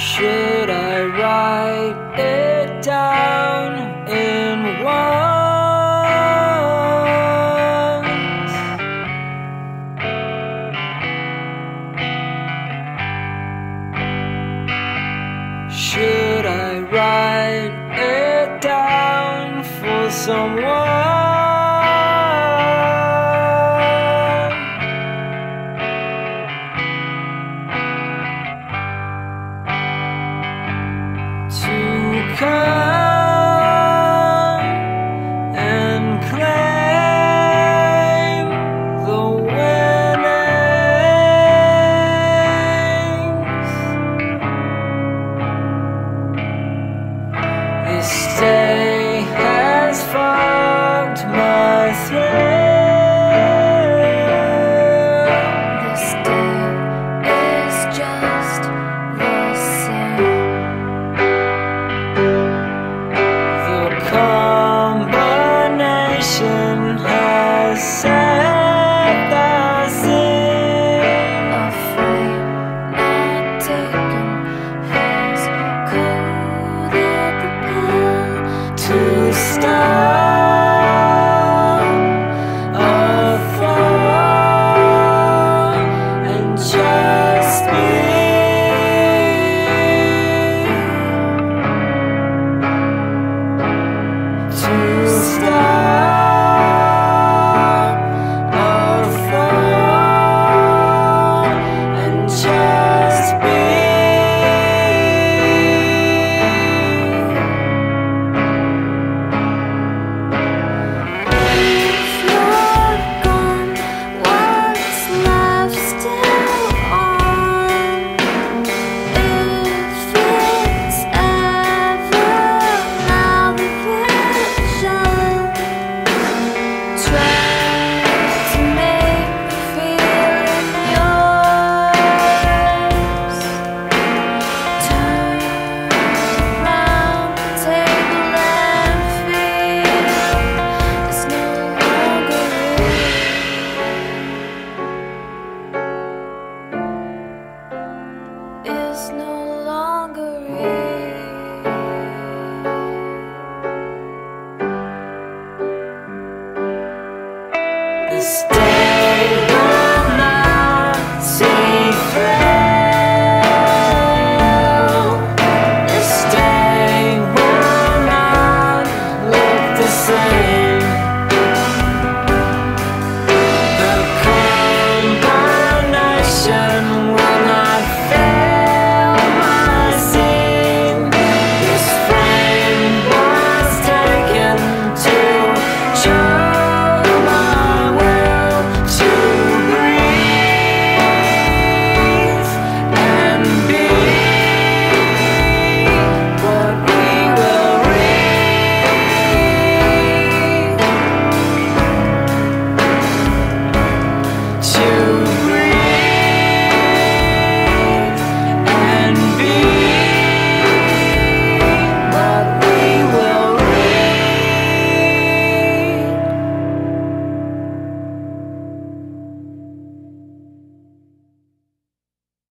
Should I write it down in words? Should I write it down for someone? To come and claim the winnings. This day has fucked my thrill. This day is just the same. Combination has set the scene. Afraid not taken has coded the path To start